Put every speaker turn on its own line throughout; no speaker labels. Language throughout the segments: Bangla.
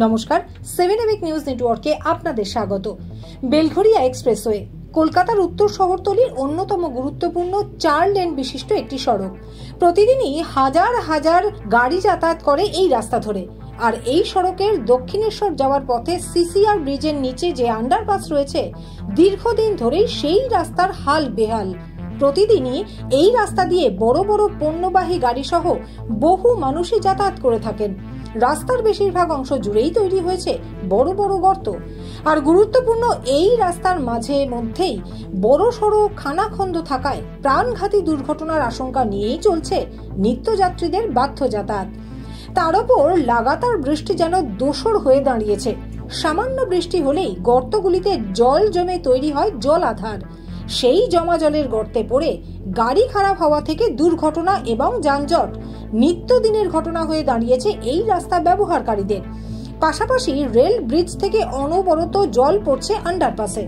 নমস্কার, 7 নিউজ নেটওয়ার্কে আপনাদের স্বাগত। বেলঘরিয়া এক্সপ্রেসওয়ে কলকাতার উত্তর শহরতলির অন্যতম গুরুত্বপূর্ণ 4 লেন বিশিষ্ট একটি সড়ক। প্রতিদিনই হাজার হাজার গাড়ি যাতায়াত করে এই রাস্তা ধরে। আর এই সড়কের দক্ষিণেশ্বর যাওয়ার পথে সিসিআর ব্রিজের নিচে যে আন্ডারপাস রয়েছে, দীর্ঘদিন ধরেই সেই রাস্তার হাল বেহাল। প্রতিদিনই এই রাস্তা দিয়ে বড় বড় পণ্যবাহী গাড়ি সহ বহু মানুষই যাতায়াত করে থাকেন। রাস্তার বেশিরভাগ অংশ জুড়েই তৈরি হয়েছে বড় বড় গর্ত। আর গুরুত্বপূর্ণ এই রাস্তার মাঝে মধ্যেই বড় সড়ো খানাখন্দ থাকায় প্রাণঘাতী দুর্ঘটনার আশঙ্কা নিয়েই চলছে নিত্যযাত্রীদের বাধ্য যাতায়াত। তার উপর লাগাতার বৃষ্টি যেন দোসর হয়ে দাঁড়িয়েছে। সামান্য বৃষ্টি হলেই গর্তগুলিতে জল জমে তৈরি হয় জলাধার। সেই জমা জলের গর্তে পড়ে গাড়ি খারাপ হওয়া থেকে দুর্ঘটনা এবং যানজট নিত্যদিনের ঘটনা হয়ে দাঁড়িয়েছে এই রাস্তা ব্যবহারকারীদের। পাশাপাশি রেল ব্রিজ থেকে অনবরত জল পড়ছে আন্ডারপাসে।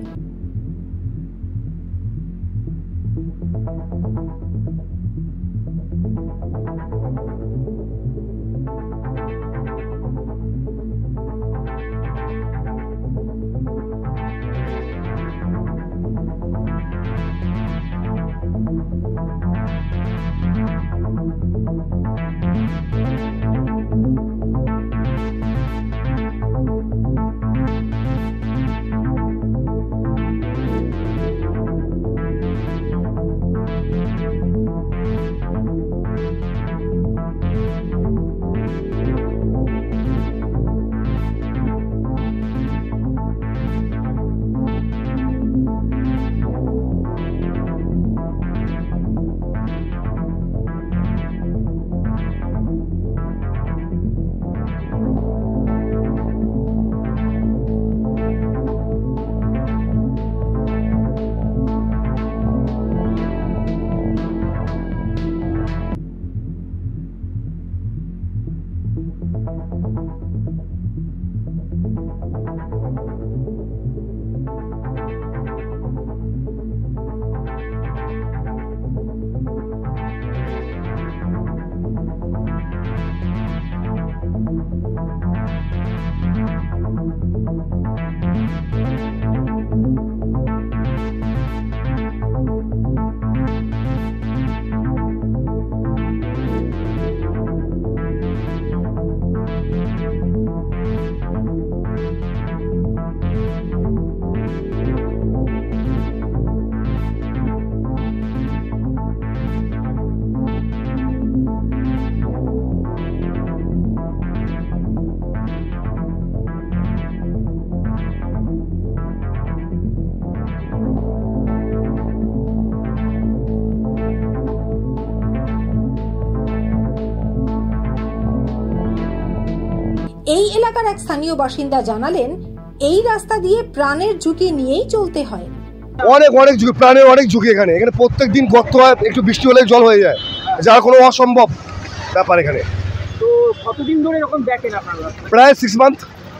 এই এলাকার এক স্থানীয় বাসিন্দা জানালেন, এই রাস্তা দিয়ে প্রাণের ঝুঁকি নিয়েই চলতে হয়।
অনেক ঝুঁকি, প্রাণের অনেক ঝুঁকি। এখানে প্রত্যেক দিন গর্ত হয়, একটু বৃষ্টি হলে জল হয়ে যায়, যার কোনো অসম্ভব ব্যাপার। এখানে
তো কতদিন ধরে এরকম দেখেন আপনারা?
প্রায় 6 মান্থ।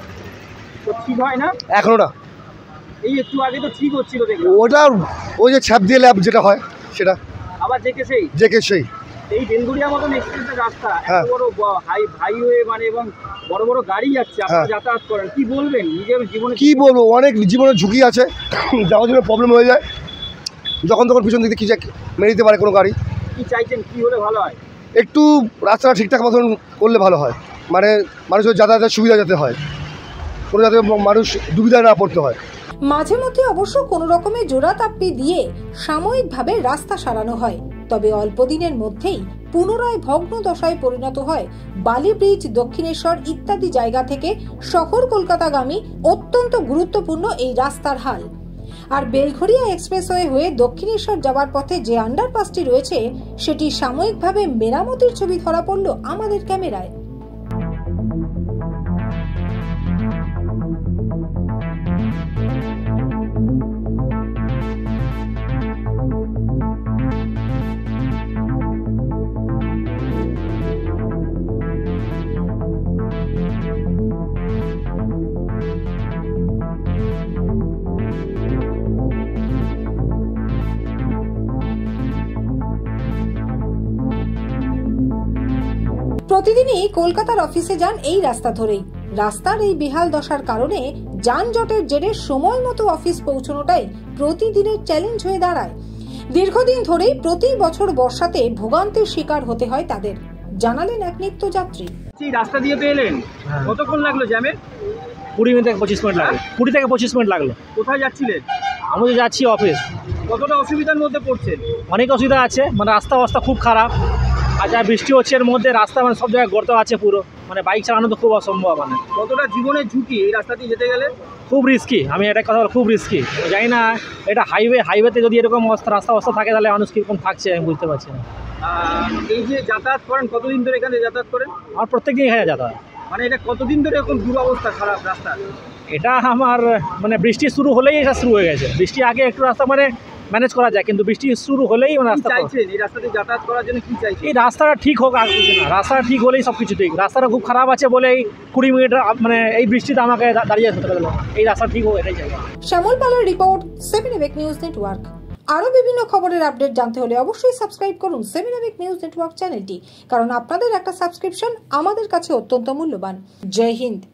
তো ঠিক হয় না
এখনো না।
এই একটু আগে তো ঠিক হচ্ছিল দেখলাম।
ওটা ওই যে ছাপ দিয়ে ল্যাব যেটা হয় সেটা
আবার জেকে সেই এই বেলঘরিয়ার মতন এক্সপ্রেসের রাস্তা, এত বড় হাইওয়ে মানে, এবং বড় বড় গাড়ি যাচ্ছে, আপনারা যাতায়াত করেন, কি বলবেন? নিজের জীবনে
কি বলবো, অনেক জীবনের ঝুঁকি আছে, যাওয়ার জন্য প্রবলেম হয়ে যায়। যখন তখন পিছন দিকে কি মেরে দিতে পারে কোনো গাড়ি।
কি চাইছেন, কি হলে ভালো হয়?
একটু রাস্তাটা ঠিকঠাক মতন করলে ভালো হয়, মানে মানুষের যাতায়াতের সুবিধা যাতে হয়, কোনো যাতে মানুষ দুবিধায় না পড়তে হয়।
মাঝে মধ্যে অবশ্য কোনো রকমের জোড়াতাপ্পি দিয়ে সাময়িকভাবে রাস্তা সারানো হয়, তবে অল্প দিনের মধ্যেই পুনরায় ভগ্ন দশায় পরিণত হয় বালি ব্রিজ, দক্ষিণেশ্বর ইত্যাদি জায়গা থেকে শহর কলকাতাগামী অত্যন্ত গুরুত্বপূর্ণ এই রাস্তার হাল। আর বেলঘরিয়া এক্সপ্রেসওয়ে হয়ে দক্ষিণেশ্বর যাওয়ার পথে যে আন্ডারপাসটি রয়েছে, সেটি সাময়িকভাবে মেরামতির ছবি ধরা পড়ল আমাদের ক্যামেরায়। প্রতিদিনই কলকাতার অফিসে যান এই রাস্তা ধরেই। রাস্তার এই বেহাল দশার কারণে যানজটের জেরে সময় মতো অফিস পৌঁছানোটাই প্রতিদিনের চ্যালেঞ্জ হয়ে দাঁড়ায়। দীর্ঘদিন ধরেই প্রতি বছর বর্ষাতে ভোগান্তির শিকার হতে হয় তাদের, জানালেন এক নিত্যযাত্রী।
রাস্তা দিয়ে পেলেন, কতক্ষণ লাগলো জ্যামে?
20 থেকে 25 মিনিট লাগলো। 20 থেকে 25 মিনিট লাগলো।
কোথায় যাচ্ছিলেন?
আমি তো যাচ্ছি অফিস।
কতটা অসুবিধার মধ্যে পড়ছেন?
অনেক অসুবিধা আছে, মানে রাস্তা অবস্থা খুব খারাপ। আর যা বৃষ্টি হচ্ছে এর মধ্যে রাস্তা মানে সব জায়গায় গর্ত আছে পুরো, মানে বাইক চালানো তো খুব অসম্ভব। মানে
কতটা জীবনের ঝুঁকি এই রাস্তা দিয়ে যেতে গেলে?
খুব রিস্কি, আমি এটা কথা বল, খুব রিস্কি। জানি না এটা হাইওয়েতে যদি এরকম রাস্তা থাকে তাহলে মানুষ কীরকম থাকছে আমি বুঝতে পারছি না।
এই যে যাতায়াত করেন, কতদিন ধরে এখানে যাতায়াত করেন?
আমার প্রত্যেক দিন এখানে যাতায়াত।
মানে এটা কতদিন ধরে এরকম দুরবস্থা খারাপ রাস্তা?
এটা আমার মানে বৃষ্টি শুরু হলেই এটা শুরু হয়ে গেছে। বৃষ্টি আগে একটু রাস্তা মানে ম্যানেজ করা যায়, কিন্তু বৃষ্টি শুরু হলেই মানে রাস্তা
চাইছেন এই রাস্তাতে যাতায়াত করার জন্য কি চাইছেন?
এই রাস্তাটা ঠিক হোক, আর কিছু না। রাস্তাটা ঠিক হলেই সব কিছু ঠিক। রাস্তাটা খুব খারাপ আছে বলেই 20 মিনিট মানে এই বৃষ্টিতে আমাকে দাঁড়িয়ে থাকতে হলো। এই রাস্তা ঠিক হোক, এটাই চাই।
শ্যামল পালের রিপোর্ট, 7 AVEC নিউজ নেটওয়ার্ক। আরও বিভিন্ন খবরের আপডেট জানতে হলে অবশ্যই সাবস্ক্রাইব করুন 7 AVEC নিউজ নেটওয়ার্ক চ্যানেলটি, কারণ আপনাদের একটা সাবস্ক্রিপশন আমাদের কাছে অত্যন্ত মূল্যবান। জয় হিন্দ।